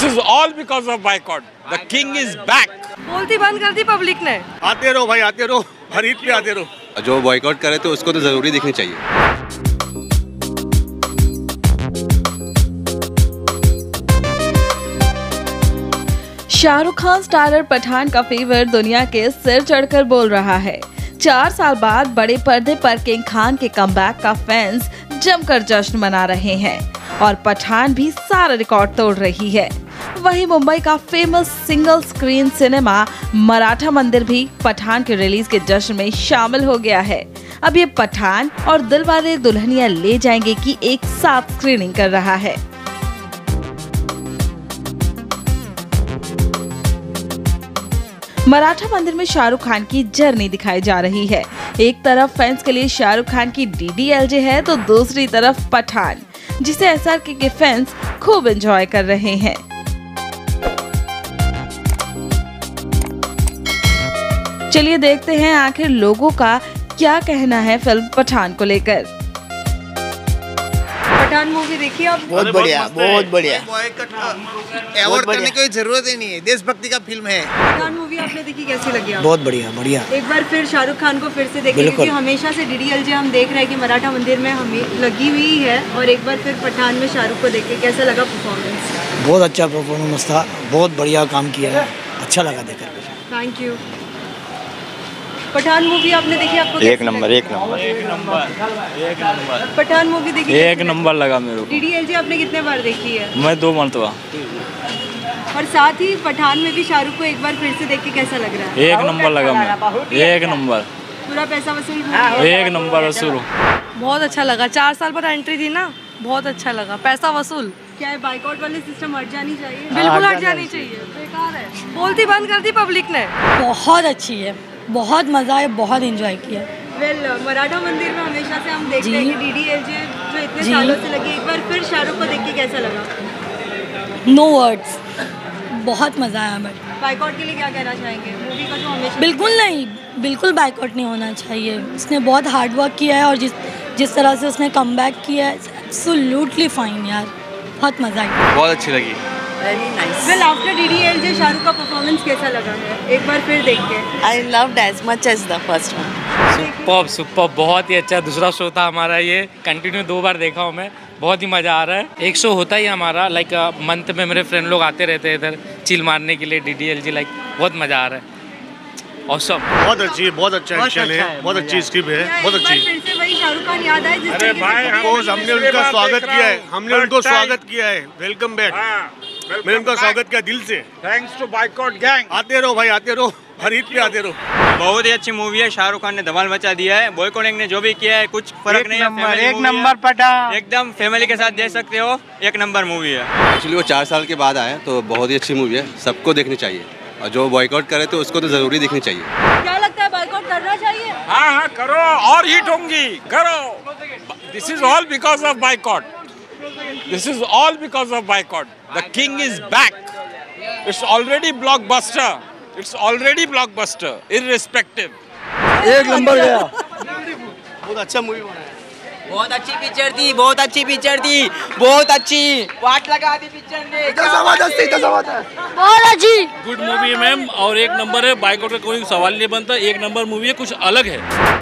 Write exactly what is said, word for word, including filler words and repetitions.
This is all because of boycott. The king is back. बोलती बंद कर दी public ने। आते रहो भाई, आते रहो, हर ईद पे आते रहो। जो बॉयकॉट करे तो उसको तो जरूरी देखनी चाहिए। शाहरुख खान स्टारर पठान का फीवर दुनिया के सिर चढ़कर बोल रहा है। चार साल बाद बड़े पर्दे पर किंग खान के कमबैक का फैंस जमकर जश्न मना रहे हैं और पठान भी सारा रिकॉर्ड तोड़ रही है। वहीं मुंबई का famous single screen cinema Maratha Mandir भी पठान के रिलीज के जश्न में शामिल हो गया है। अब ये पठान और दिलवाले दुल्हनिया ले जाएंगे की एक साथ स्क्रीनिंग कर रहा है। मराठा मंदिर में शाहरुख खान की जर्नी दिखाई जा रही है। एक तरफ फैंस के लिए शाहरुख खान की डी डी एल जे है तो दूसरी तरफ पठान, जिसे एस आर के के फैंस खूब एंजॉय कर रहे हैं। चलिए देखते हैं आखिर लोगों का क्या कहना है फिल्म पठान को लेकर। पठान मूवी देखी आप? बहुत बढ़िया, बहुत बढ़िया। अवॉर्ड करने की कोई जरूरत ही नहीं है, देशभक्ति का फिल्म है। पठान मूवी आपने देखी, कैसी लगी आपको? बहुत बढ़िया, बढ़िया। एक बार फिर शाहरुख खान को फिर से देखें, क्योंकि हमेशा से डी डी एल जे हम देख रहे हैं कि मराठा मंदिर में हमें लगी हुई है, और एक बार फिर पठान में शाहरुख को देखे, कैसा लगा परफॉर्मेंस? बहुत अच्छा परफॉर्मेंस था, बहुत बढ़िया काम किया है, अच्छा लगा देखकर। Thank you. पठान मूवी आपने देखी, आपको एक नंबर एक नंबर एक नंबर एक नंबर पठान मूवी देखी, एक नंबर लगा मेरे को। डी डी एल जे आपने कितने बार देखी है? मैं दो मरतबा। और साथ ही पठान में भी शाहरुख को एक बार फिर से देख के कैसा लग रहा है? एक नंबर लगा मैं, एक नंबर। पूरा पैसा वसूल, एक नंबर वसूल। बहुत अच्छा लगा, चार साल बाद एंट्री थी ना, बहुत अच्छा लगा, पैसा वसूल। क्या है, बाइकआउट वाले सिस्टम हट जानी चाहिए? बिल्कुल हट जानी चाहिए, बेकार है। बोलती बंद कर दी पब्लिक ने। बहुत अच्छी है, बहुत मजा आया, बहुत एंजॉय किया। वेल well, मराठा मंदिर में हमेशा से हम देखते हैं कि डी डी एल जे जो इतने सालों से लगी, एक बार फिर शाहरुख को देख के कैसा लगा? नो वर्ड्स, बहुत मजा आया। बट बाइकआउट के लिए क्या कहना चाहेंगे? मूवी का जो हमेशा बिल्कुल नहीं, बिल्कुल बाइकआउट नहीं होना चाहिए। उसने बहुत हार्ड वर्क किया है और जिस जिस तरह से उसने कमबैक किया है, एब्सोल्युटली फाइन यार, बहुत मजा आया। बहुत अच्छी लगी। Very nice. Well after D D L J Shahrukh का परफॉर्मेंस कैसा लगा है एक बार फिर देख के? I loved as much as the first one. Super super, बहुत ही अच्छा। दूसरा शो था हमारा, ये कंटिन्यू दो बार देखा हूँ मैं, बहुत ही मज़ा आ रहा है। एक शो होता ही हमारा लाइक मंथ में, मेरे फ्रेंड लोग आते रहते हैं इधर चिल मारने के लिए D D L J, like बहुत मज़ा आ रहा है। ऑसम, बहुत अच्छी है, बहुत अच्छा एक्शन है, बहुत अच्छी स्क्रिप्ट है, बहुत अच्छी। फिर से वही शाहरुख खान याद आए जिस अरे भाई, हमने उनका स्वागत किया है, हमने उनको स्वागत किया है, वेलकम बैक। मैंने उनका स्वागत किया दिल से। Thanks to boycott gang. आते रहो भाई, आते रहो, हर ईद पे आते रहो। बहुत ही अच्छी मूवी है, शाहरुख खान ने धमाल मचा दिया है। बॉयकॉट ने जो भी किया है कुछ फर्क नहीं है, एक नंबर पठान, एकदम फैमिली के साथ देख सकते हो, एक नंबर मूवी है। एक्चुअली वो चार साल के बाद आए तो बहुत ही अच्छी मूवी है, सबको देखनी चाहिए। और जो बॉयकॉट करे तो उसको तो जरूरी देखनी चाहिए। क्या लगता है, बाइकआउट करना चाहिए? हाँ हाँ करो, और हिट होंगी, करो। This is all because of boycott. This is all because of boycott. The king is back. It's already blockbuster. It's already blockbuster, irrespective. एक नंबर गया। बहुत अच्छा मूवी बना है। बहुत अच्छी पिक्चर थी, बहुत अच्छी पिक्चर थी, बहुत अच्छी। वाट लगा दी पिक्चर ने। बहुत अच्छी गुड मूवी मैम, और एक नंबर है। बाइकआउट का कोई सवाल नहीं बनता, एक नंबर मूवी है, कुछ अलग है।